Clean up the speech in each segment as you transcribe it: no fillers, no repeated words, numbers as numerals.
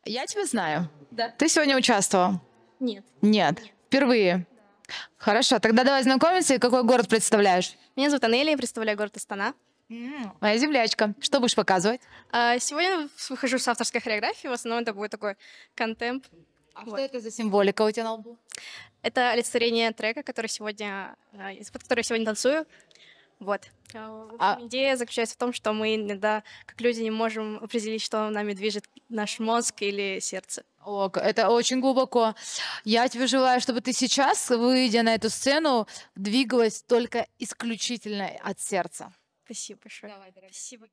Я тебя знаю. Да. Ты сегодня участвовал? Нет. Нет. Впервые. Хорошо, тогда давай знакомиться. И какой город представляешь? Меня зовут Анелия, я представляю город Астана. Моя землячка. Что будешь показывать? Сегодня выхожу с авторской хореографии, в основном это будет такой контемп. А Вот. что это за символика у тебя на лбу? Это олицетворение трека, под который я сегодня танцую. Вот. В общем, идея заключается в том, что мы иногда, как люди, не можем определить, что нами движет наш мозг или сердце. Это очень глубоко. Я тебе желаю, чтобы ты сейчас, выйдя на эту сцену, двигалась только исключительно от сердца. Спасибо большое. Спасибо.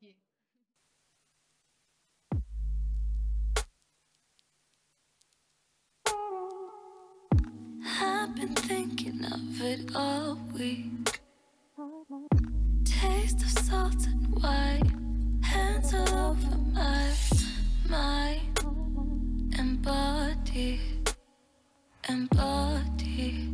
I've been thinking of it all week. Taste of salt and wine, hands all over my mind and body, and body.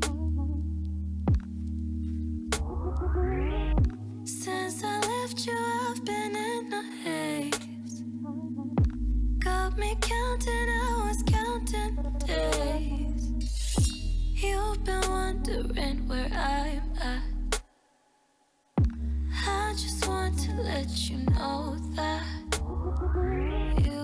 Since I left you, I've been in a haze. Got me counting hours, counting days. You've been wondering where I'm at. I just want to let you know that you